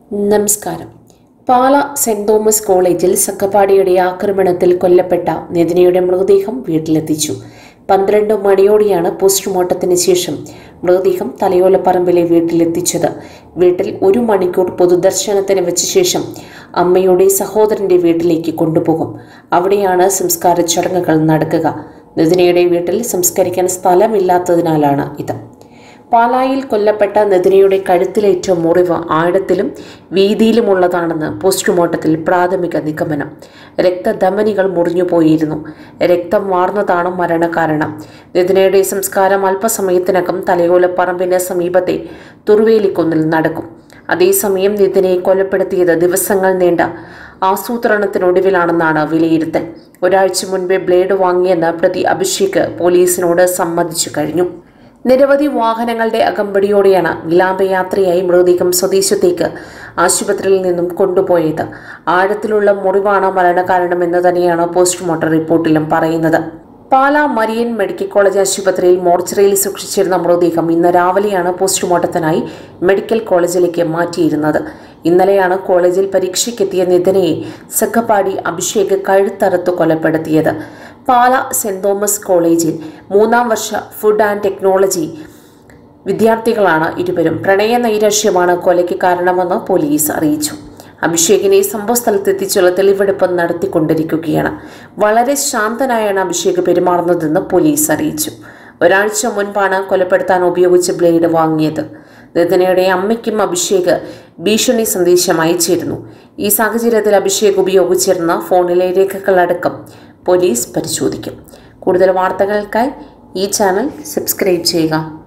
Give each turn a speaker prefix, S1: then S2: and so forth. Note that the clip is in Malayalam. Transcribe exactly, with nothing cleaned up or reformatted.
S1: നമസ്കാരം. പാല സെന്റ് തോമസ് കോളേജിൽ സംഘപാടിയുടെ ആക്രമണത്തിൽ കൊല്ലപ്പെട്ട നിധിനയുടെ മൃതദേഹം വീട്ടിലെത്തിച്ചു. പന്ത്രണ്ട് മണിയോടെയാണ് പോസ്റ്റ്മോർട്ടത്തിന് ശേഷം മൃതദേഹം തലയോലപ്പറമ്പിലെ വീട്ടിലെത്തിച്ചത്. വീട്ടിൽ ഒരു മണിക്കൂർ പൊതുദർശനത്തിന് വെച്ച ശേഷം അമ്മയുടെ സഹോദരന്റെ വീട്ടിലേക്ക് കൊണ്ടുപോകും. അവിടെയാണ് സംസ്കാര ചടങ്ങുകൾ നടക്കുക. നിധിനയുടെ വീട്ടിൽ സംസ്കരിക്കാൻ സ്ഥലമില്ലാത്തതിനാലാണ് ഇത്. പാലായിൽ കൊല്ലപ്പെട്ട നിധിനയുടെ കഴുത്തിലേറ്റ മുറിവ് ആഴത്തിലും വീതിയിലുമുള്ളതാണെന്ന് പോസ്റ്റ്മോർട്ടത്തിൽ പ്രാഥമിക നിഗമനം. രക്തധമനികൾ മുറിഞ്ഞുപോയിരുന്നു. രക്തം വാർന്നതാണ് മരണകാരണം. നിധിനയുടെ സംസ്കാരം അല്പസമയത്തിനകം തലയോലപ്പറമ്പിന് സമീപത്തെ തുറുവേലിക്കുന്നിൽ നടക്കും. അതേസമയം നിധിനയെ കൊലപ്പെടുത്തിയത് ദിവസങ്ങൾ നീണ്ട ആസൂത്രണത്തിനൊടുവിലാണെന്നാണ് വിലയിരുത്തൽ. ഒരാഴ്ച മുൻപേ ബ്ലേഡ് വാങ്ങിയെന്ന് പ്രതി അഭിഷേക് പോലീസിനോട് സമ്മതിച്ചു കഴിഞ്ഞു. നിരവധി വാഹനങ്ങളുടെ അകമ്പടിയോടെയാണ് വിലാപയാത്രയായി മൃതദേഹം സ്വദേശത്തേക്ക് ആശുപത്രിയിൽ നിന്നും കൊണ്ടുപോയത്. ആഴത്തിലുള്ള മുറിവാണ് മരണകാരണമെന്ന് തന്നെയാണ് പോസ്റ്റ്മോർട്ടം റിപ്പോർട്ടിലും പറയുന്നത്. പാലാ മരിയൻ മെഡിക്കൽ കോളേജ് ആശുപത്രിയിൽ മോർച്ചറിയിൽ സൂക്ഷിച്ചിരുന്ന മൃതദേഹം ഇന്ന് രാവിലെയാണ് പോസ്റ്റ്മോർട്ടത്തിനായി മെഡിക്കൽ കോളേജിലേക്ക് മാറ്റിയിരുന്നത്. ഇന്നലെയാണ് കോളേജിൽ പരീക്ഷയ്ക്കെത്തിയ നിധിനയെ സംഘപാടി അഭിഷേക് കഴുത്തറുത്ത് കൊലപ്പെടുത്തിയത്. പാല സെന്റ് തോമസ് കോളേജിൽ മൂന്നാം വർഷ ഫുഡ് ആൻഡ് ടെക്നോളജി വിദ്യാർത്ഥികളാണ് ഇരുവരും. പ്രണയ നൈരാശ്യമാണ് കൊലയ്ക്ക് കാരണമെന്ന് പോലീസ് അറിയിച്ചു. അഭിഷേകിനെ സംഭവസ്ഥലത്തെത്തിച്ചുള്ള തെളിവെടുപ്പ് നടത്തിക്കൊണ്ടിരിക്കുകയാണ്. വളരെ ശാന്തനായാണ് അഭിഷേക് പെരുമാറുന്നതെന്ന് പോലീസ് അറിയിച്ചു. ഒരാഴ്ച മുൻപാണ് കൊലപ്പെടുത്താൻ ഉപയോഗിച്ച ബ്ലേഡ് വാങ്ങിയത്. നിധിനയുടെ അമ്മയ്ക്കും അഭിഷേക് ഭീഷണി സന്ദേശം അയച്ചിരുന്നു. ഈ സാഹചര്യത്തിൽ അഭിഷേക് ഉപയോഗിച്ചിരുന്ന ഫോണിലെ രേഖകളടക്കം പോലീസ് പരിശോധിക്കും. കൂടുതൽ വാർത്തകൾക്കായി ഈ ചാനൽ സബ്സ്ക്രൈബ് ചെയ്യുക.